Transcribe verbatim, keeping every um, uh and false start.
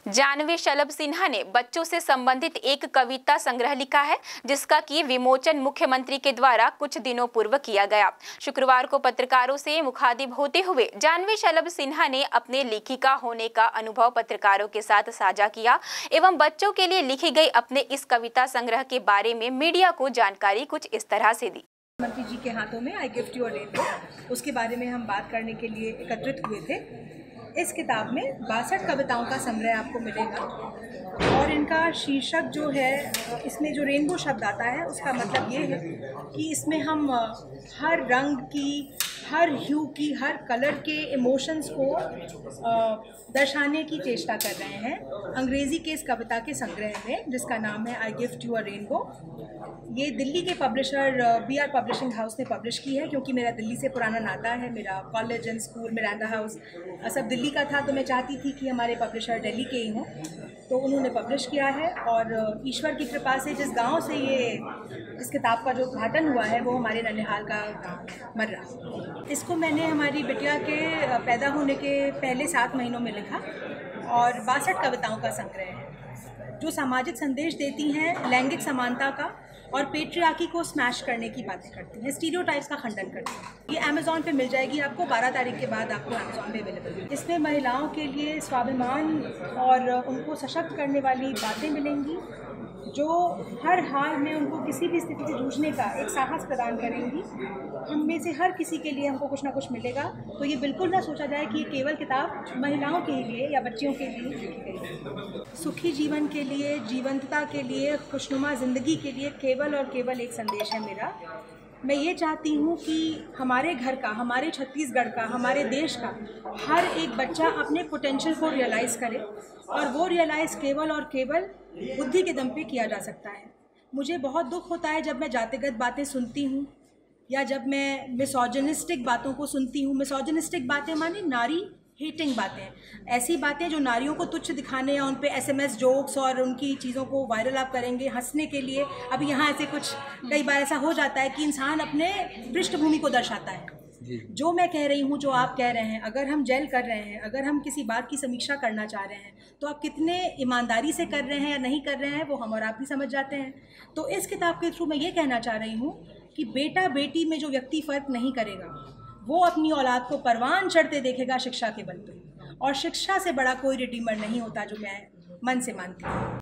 जानवी शलभ सिन्हा ने बच्चों से संबंधित एक कविता संग्रह लिखा है, जिसका कि विमोचन मुख्यमंत्री के द्वारा कुछ दिनों पूर्व किया गया। शुक्रवार को पत्रकारों से मुखातिब होते हुए जानवी शलभ सिन्हा ने अपने लेखिका होने का अनुभव पत्रकारों के साथ साझा किया एवं बच्चों के लिए लिखी गई अपने इस कविता संग्रह के बारे में मीडिया को जानकारी कुछ इस तरह से दी। मंत्री जी के हाथों में I gift you a rainbow, उसके बारे में हम बात करने के लिए एकत्रित हुए थे। इस किताब में बासठ कविताओं का संग्रह आपको मिलेगा और इनका शीर्षक जो है, इसमें जो रेनबो शब्द आता है उसका मतलब ये है कि इसमें हम हर रंग की, हर ह्यू की, हर कलर के इमोशंस को दर्शाने की चेष्टा कर रहे हैं अंग्रेज़ी के इस कविता के संग्रह में, जिसका नाम है I gift you a rainbow. ये दिल्ली के publisher B R publishing house ने पब्लिश की है, क्योंकि मेरा दिल्ली से पुराना नाता है। मेरा college and school, Miranda House सब दिल्ली का था, तो मैं चाहती थी कि हमारे पब्लिशर दिल्ली के ही हों, तो उन्होंने पब्लिश किया है। और ईश्वर की कृपा से जिस गांव से ये इस किताब का जो उद्घाटन हुआ है वो हमारे ननिहाल का गाँव मर्रा। इसको मैंने हमारी बिटिया के पैदा होने के पहले सात महीनों में लिखा और बासठ कविताओं का संग्रह है जो सामाजिक संदेश देती हैं, लैंगिक समानता का और पेट्रियार्की को स्मैश करने की बातें करती हैं, स्टीरियोटाइप्स का खंडन करती हैं। ये अमेज़ॉन पे मिल जाएगी आपको, बारह तारीख के बाद आपको अमेज़ॉन पे अवेलेबल है। इसमें महिलाओं के लिए स्वाभिमान और उनको सशक्त करने वाली बातें मिलेंगी जो हर हाल में उनको किसी भी स्थिति से जूझने का एक साहस प्रदान करेंगी। हम में से हर किसी के लिए हमको कुछ ना कुछ मिलेगा, तो ये बिल्कुल ना सोचा जाए कि ये केवल किताब महिलाओं के लिए या बच्चियों के लिए लिखी गई है। सुखी जीवन के लिए, जीवंतता के लिए, खुशनुमा ज़िंदगी के लिए केवल और केवल एक संदेश है मेरा। मैं ये चाहती हूँ कि हमारे घर का, हमारे छत्तीसगढ़ का, हमारे देश का हर एक बच्चा अपने पोटेंशियल को रियलाइज़ करे, और वो रियलाइज़ केवल और केवल बुद्धि के दम पे किया जा सकता है। मुझे बहुत दुख होता है जब मैं जातिगत बातें सुनती हूँ या जब मैं मिसोजिनिस्टिक बातों को सुनती हूँ। मिसोजिनिस्टिक बातें माने नारी हेटिंग बातें, ऐसी बातें जो नारियों को तुच्छ दिखाने या उन पे एसएमएस जोक्स और उनकी चीज़ों को वायरल आप करेंगे हंसने के लिए। अभी यहाँ ऐसे कुछ कई बार ऐसा हो जाता है कि इंसान अपने पृष्ठभूमि को दर्शाता है। जो मैं कह रही हूँ, जो आप कह रहे हैं, अगर हम जेल कर रहे हैं, अगर हम किसी बात की समीक्षा करना चाह रहे हैं, तो आप कितने ईमानदारी से कर रहे हैं या नहीं कर रहे हैं वो हम और आप भी समझ जाते हैं। तो इस किताब के थ्रू मैं ये कहना चाह रही हूँ कि बेटा बेटी में जो व्यक्ति फ़र्क नहीं करेगा वो अपनी औलाद को परवान चढ़ते देखेगा शिक्षा के बल पे, और शिक्षा से बड़ा कोई रिडीमर नहीं होता, जो मैं मन से मानती हूँ।